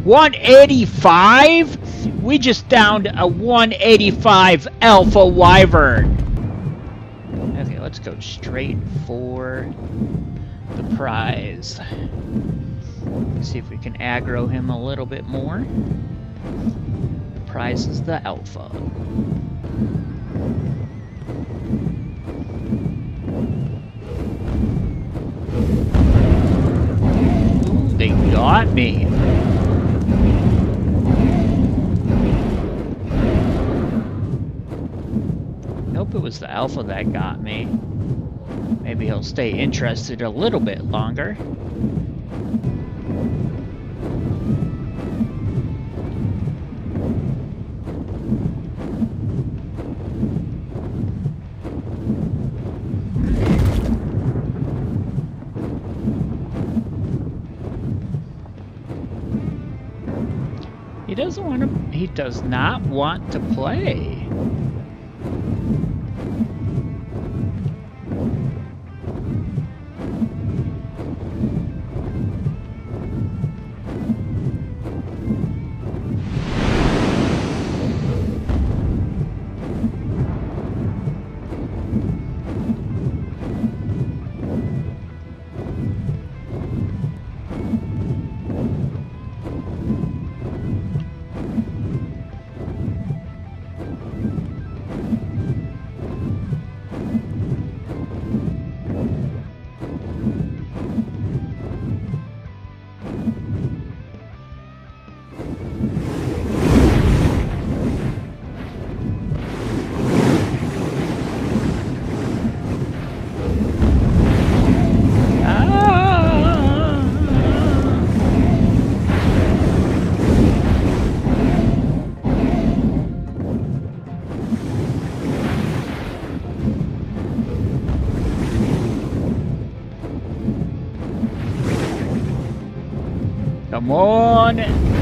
185? We just downed a 185 Alpha Wyvern. Okay, let's go straight for the prize. Let's see if we can aggro him a little bit more. The prize is the Alpha. Ooh, they got me. Nope, it was the Alpha that got me. Maybe he'll stay interested a little bit longer. He does not want to play. Come on!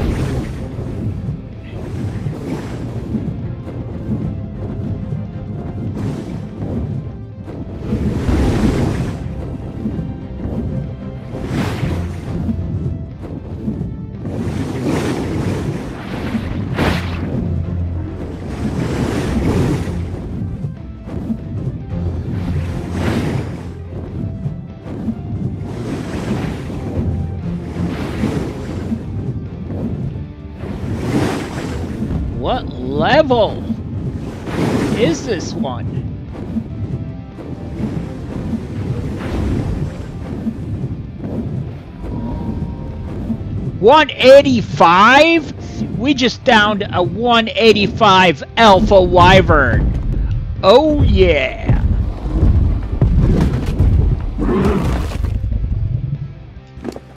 What level is this one? $185? We just downed a 185 Alpha Wyvern. Oh yeah.